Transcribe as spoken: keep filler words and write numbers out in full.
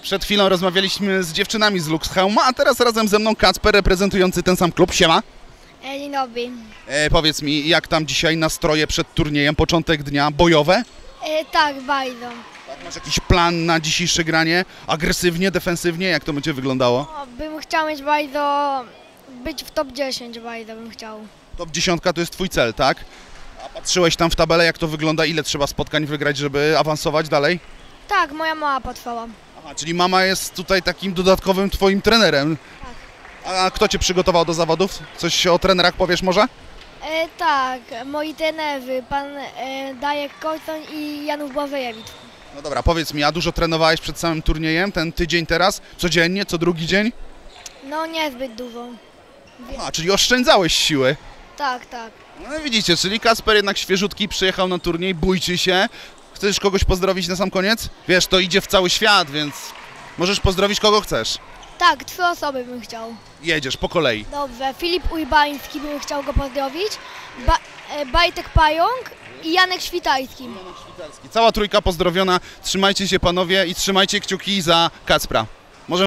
Przed chwilą rozmawialiśmy z dziewczynami z Luxheima, a teraz razem ze mną Kacper reprezentujący ten sam klub. Siema. E, Dzień dobry. E, powiedz mi, jak tam dzisiaj nastroje przed turniejem, początek dnia, bojowe? E, tak, bardzo. Tak, masz jakiś plan na dzisiejsze granie? Agresywnie, defensywnie? Jak to będzie wyglądało? O, bym chciał mieć bardzo, być w top dziesięć bardzo bym chciał. Top dziesiątka to jest twój cel, tak? A patrzyłeś tam w tabelę, jak to wygląda, ile trzeba spotkań wygrać, żeby awansować dalej? Tak, moja mama potrwała. Aha, czyli mama jest tutaj takim dodatkowym twoim trenerem. Tak. A kto cię przygotował do zawodów? Coś o trenerach powiesz może? E, tak, moi trenerzy, pan e, Dajek Korton i Janów Błażejewicz. No dobra, powiedz mi, a dużo trenowałeś przed samym turniejem, ten tydzień teraz? Codziennie, co drugi dzień? No niezbyt dużo. A, czyli oszczędzałeś siły. Tak, tak. No i widzicie, czyli Kacper jednak świeżutki przyjechał na turniej, bójcie się. Chcesz kogoś pozdrowić na sam koniec? Wiesz, to idzie w cały świat, więc możesz pozdrowić kogo chcesz. Tak, trzy osoby bym chciał. Jedziesz po kolei. Dobrze, Filip Urbański bym chciał go pozdrowić, ba e, Bajtek Pająk i Janek Świtajski. Cała trójka pozdrowiona. Trzymajcie się panowie i trzymajcie kciuki za Kacpra.